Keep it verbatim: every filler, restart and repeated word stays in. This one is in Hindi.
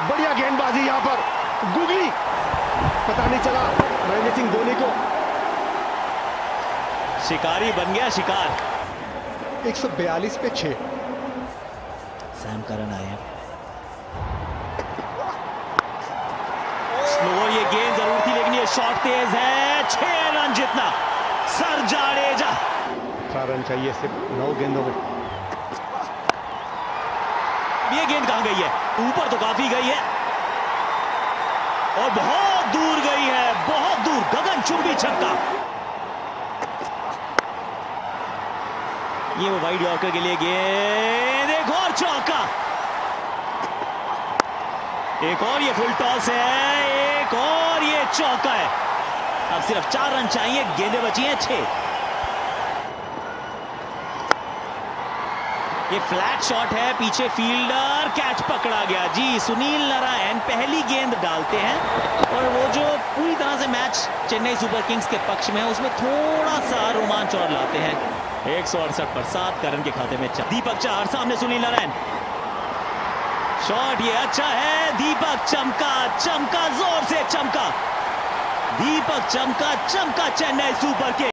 बढ़िया गेंदबाजी यहां पर, गुगली पता नहीं चला महेंद्र सिंह धोनी को। शिकारी बन गया शिकार। एक सौ बयालीस पे छह। सैम करन आए हैं। स्लो ये गेंद जरूर थी, लेकिन ये शॉट तेज है। छह रन जितना सर जाडेजा। अठारह रन चाहिए सिर्फ नौ गेंदों में। ये गेंद कहां गई है? ऊपर तो काफी गई है और बहुत दूर गई है, बहुत दूर, गगनचुंबी छक्का। ये वो वाइड यॉर्कर के लिए गेंद, एक और चौका, एक और ये फुल टॉस है, एक और ये चौका है। अब सिर्फ चार रन चाहिए, गेंदें बची हैं छह। ये फ्लैट शॉट है, पीछे फील्डर, कैच पकड़ा गया। जी, सुनील नारायण पहली गेंद डालते हैं और वो जो पूरी तरह से मैच चेन्नई सुपर किंग्स के पक्ष में है, उसमें थोड़ा सा रोमांच और लाते हैं। एक सौ अड़सठ पर सात करन के खाते में चार। दीपक चाहर सामने सुनील नारायण, शॉट ये अच्छा है। दीपक चमका, चमका, जोर से चमका, दीपक चमका, चमका चेन्नई सुपर किंग्स।